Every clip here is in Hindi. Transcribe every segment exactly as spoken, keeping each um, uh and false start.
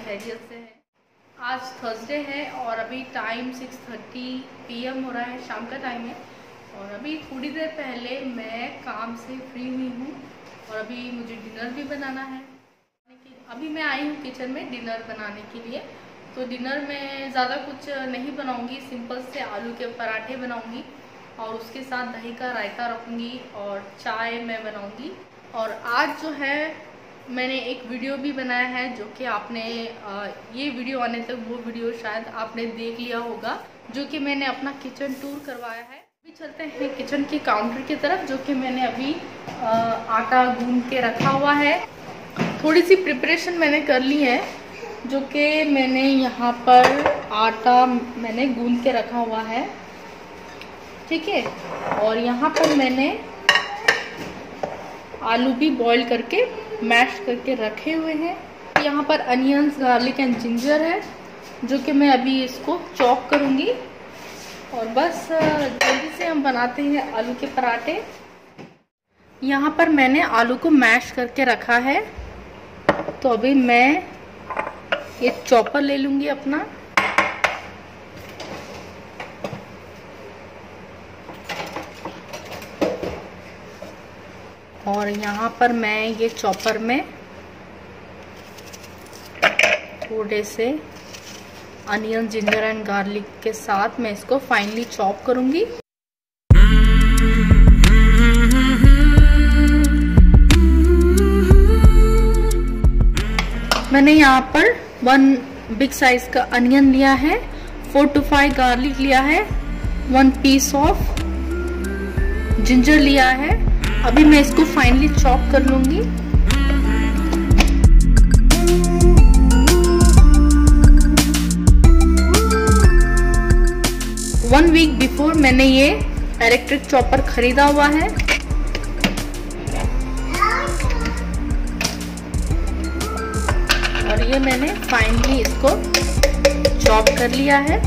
खैरियत से हैं। आज थर्सडे है और अभी time six thirty p m हो रहा है, शाम का टाइम है। और अभी थोड़ी देर पहले मैं काम से फ्री हुई हूँ और अभी मुझे डिनर भी बनाना है। अभी मैं आई हूँ किचन में डिनर बनाने के लिए। तो डिनर में ज़्यादा कुछ नहीं बनाऊँगी, सिंपल से आलू के पराठे बनाऊँगी और उसके साथ दही का रायता रखूँगी और चाय मैं बनाऊँगी। और आज जो है मैंने एक वीडियो भी बनाया है जो कि आपने आ, ये वीडियो आने तक वो वीडियो शायद आपने देख लिया होगा, जो कि मैंने अपना किचन टूर करवाया है। अभी चलते हैं किचन के काउंटर की तरफ, जो कि मैंने अभी आ, आटा गूंद के रखा हुआ है। थोड़ी सी प्रिपरेशन मैंने कर ली है, जो कि मैंने यहाँ पर आटा मैंने गूंद के रखा हुआ है, ठीक है। और यहाँ पर मैंने आलू भी बॉईल करके मैश करके रखे हुए हैं। यहाँ पर अनियंस, गार्लिक एंड जिंजर है, जो कि मैं अभी इसको चॉप करूँगी। और बस जल्दी से हम बनाते हैं आलू के पराठे। यहाँ पर मैंने आलू को मैश करके रखा है, तो अभी मैं ये चॉपर ले लूँगी अपना। और यहाँ पर मैं ये चॉपर में थोड़े से अनियन, जिंजर एंड गार्लिक के साथ मैं इसको फाइनली चॉप करूँगी। मैंने यहाँ पर वन बिग साइज का अनियन लिया है, फोर टू फाइव गार्लिक लिया है, वन पीस ऑफ जिंजर लिया है। अभी मैं इसको फाइनली चॉप कर लूंगी। वन वीक बिफोर मैंने ये इलेक्ट्रिक चॉपर खरीदा हुआ है। और ये मैंने फाइनली इसको चॉप कर लिया है।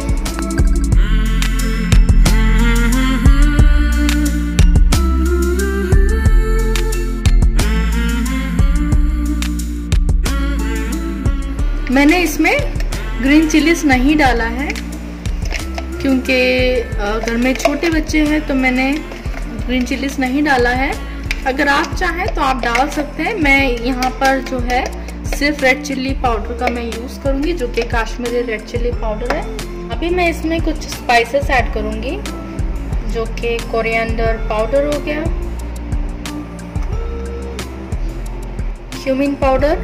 मैंने इसमें ग्रीन चिलीज नहीं डाला है, क्योंकि घर में छोटे बच्चे हैं, तो मैंने ग्रीन चिलीज नहीं डाला है। अगर आप चाहें तो आप डाल सकते हैं। मैं यहाँ पर जो है सिर्फ रेड चिल्ली पाउडर का मैं यूज़ करूँगी, जो कि काश्मीरी रेड चिल्ली पाउडर है। अभी मैं इसमें कुछ स्पाइसेस ऐड करूँगी, जो कि कोरिएंडर पाउडर हो गया, क्यूमिन पाउडर,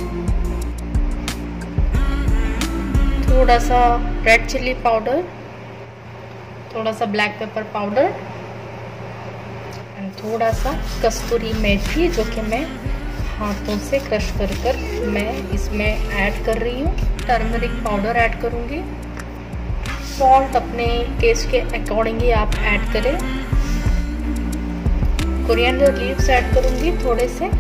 थोड़ा सा रेड चिल्ली पाउडर, थोड़ा सा ब्लैक पेपर पाउडर एंड थोड़ा सा कस्तूरी मेथी, जो कि मैं हाथों से क्रश कर कर मैं इसमें ऐड कर रही हूँ। टर्मरिक पाउडर ऐड करूँगी। सॉल्ट अपने टेस्ट के अकॉर्डिंग ही आप ऐड करें। कोरिएंडर लीव्स ऐड करूँगी थोड़े से।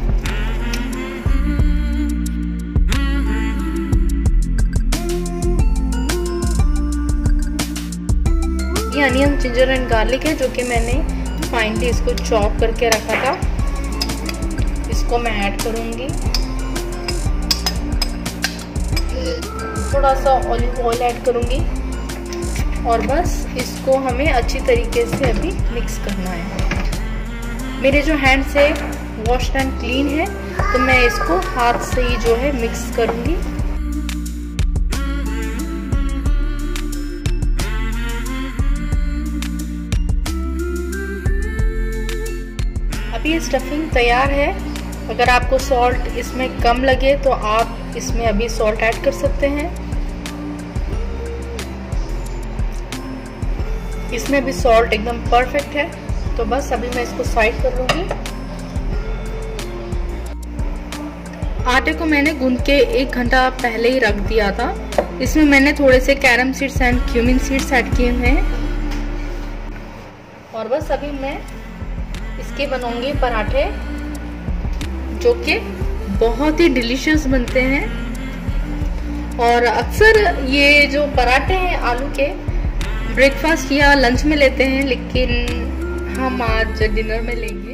ये अनियन, जिंजर एंड गार्लिक है, जो कि मैंने फाइनली इसको चॉप करके रखा था। इसको मैं ऐड करूँगी। थोड़ा सा ऑलिव ऑयल ऐड करूँगी और बस इसको हमें अच्छी तरीके से अभी मिक्स करना है। मेरे जो हैंड्स है वॉश्ड एंड क्लीन है, तो मैं इसको हाथ से ही जो है मिक्स करूँगी। अभी ये स्टफिंग तैयार है। अगर आपको सॉल्ट इसमें कम लगे तो आप इसमें अभी सॉल्ट ऐड कर सकते हैं। इसमें भी सॉल्ट एकदम परफेक्ट है। तो बस अभी मैं इसको साइड कर लूंगी। आटे को मैंने गूंद के एक घंटा पहले ही रख दिया था। इसमें मैंने थोड़े से carom seeds and cumin seeds add किए हैं। और बस अभी मैं इसके बनाऊंगी पराठे, जो कि बहुत ही डिलीशियस बनते हैं। और अक्सर ये जो पराठे हैं आलू के ब्रेकफास्ट या लंच में लेते हैं, लेकिन हम आज डिनर में लेंगे।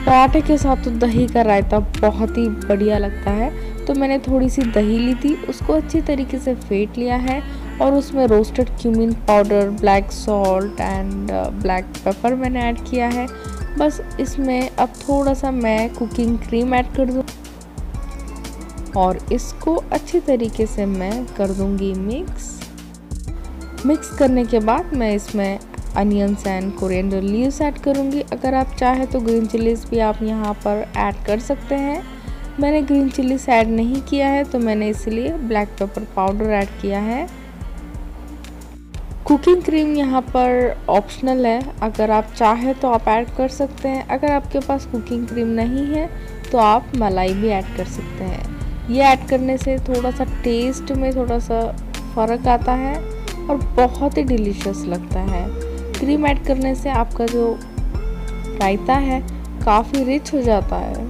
पराठे के साथ तो दही का रायता बहुत ही बढ़िया लगता है। तो मैंने थोड़ी सी दही ली थी, उसको अच्छी तरीके से फेंट लिया है और उसमें roasted cumin powder, black salt and black pepper मैंने ऐड किया है। बस इसमें अब थोड़ा सा मैं कुकिंग क्रीम ऐड कर दूँ और इसको अच्छी तरीके से मैं कर दूँगी मिक्स। मिक्स करने के बाद मैं इसमें onions and coriander leaves add करूँगी। अगर आप चाहें तो ग्रीन चिलीज़ भी आप यहाँ पर ऐड कर सकते हैं। मैंने ग्रीन चिलीज़ ऐड नहीं किया है तो मैंने इसलिए ब्लैक पेपर पाउडर ऐड किया है। कुकिंग क्रीम यहाँ पर ऑप्शनल है, अगर आप चाहें तो आप ऐड कर सकते हैं। अगर आपके पास कुकिंग क्रीम नहीं है तो आप मलाई भी ऐड कर सकते हैं। ये ऐड करने से थोड़ा सा टेस्ट में थोड़ा सा फ़र्क आता है और बहुत ही डिलीशियस लगता है। क्रीम ऐड करने से आपका जो रायता है काफ़ी रिच हो जाता है।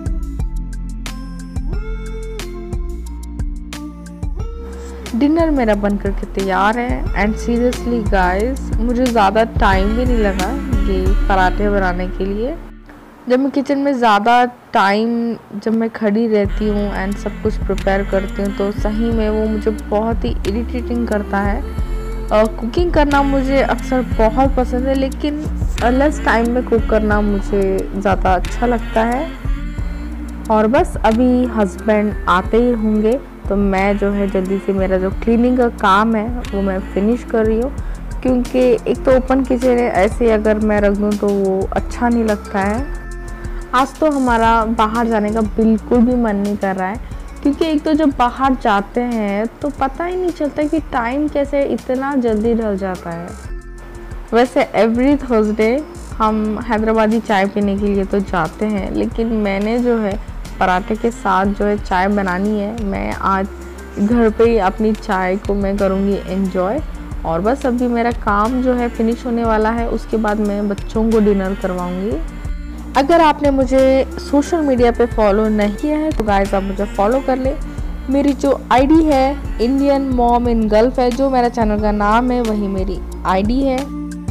डिनर मेरा बनकर के तैयार है एंड सीरियसली गाइस मुझे ज़्यादा टाइम भी नहीं लगा ये पराठे बनाने के लिए। जब मैं किचन में ज़्यादा टाइम जब मैं खड़ी रहती हूँ एंड सब कुछ प्रिपेयर करती हूँ तो सही में वो मुझे बहुत ही इरिटेटिंग करता है। कुकिंग uh, करना मुझे अक्सर बहुत पसंद है, लेकिन लेस टाइम में कुक करना मुझे ज़्यादा अच्छा लगता है। और बस अभी हस्बैंड आते ही होंगे तो मैं जो है जल्दी से मेरा जो क्लीनिंग का काम है वो मैं फिनिश कर रही हूँ, क्योंकि एक तो ओपन किचन है, ऐसे अगर मैं रख दूँ तो वो अच्छा नहीं लगता है। आज तो हमारा बाहर जाने का बिल्कुल भी मन नहीं कर रहा है, क्योंकि एक तो जब बाहर जाते हैं तो पता ही नहीं चलता कि टाइम कैसे इतना जल्दी ढल जाता है। वैसे एवरी थर्सडे हम हैदराबादी चाय पीने के लिए तो जाते हैं, लेकिन मैंने जो है पराठे के साथ जो है चाय बनानी है। मैं आज घर पे ही अपनी चाय को मैं करूँगी एंजॉय। और बस अभी मेरा काम जो है फिनिश होने वाला है, उसके बाद मैं बच्चों को डिनर करवाऊँगी। अगर आपने मुझे सोशल मीडिया पे फॉलो नहीं किया है तो गाइस आप मुझे फॉलो कर ले। मेरी जो आईडी है इंडियन मॉम इन गल्फ है, जो मेरा चैनल का नाम है वही मेरी आईडी है।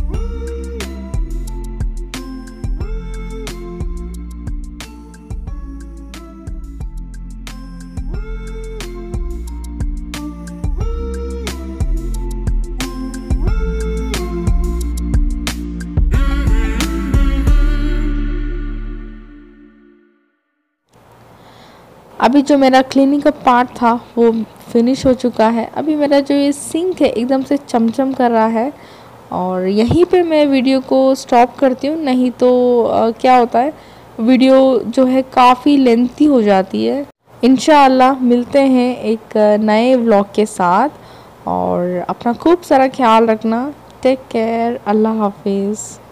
अभी जो मेरा क्लीनिंग का पार्ट था वो फिनिश हो चुका है। अभी मेरा जो ये सिंक है एकदम से चमचम कर रहा है और यहीं पे मैं वीडियो को स्टॉप करती हूँ, नहीं तो आ, क्या होता है वीडियो जो है काफ़ी लेंथी हो जाती है। इंशाअल्लाह मिलते हैं एक नए व्लॉग के साथ और अपना खूब सारा ख्याल रखना। टेक केयर, अल्लाह हाफिज़।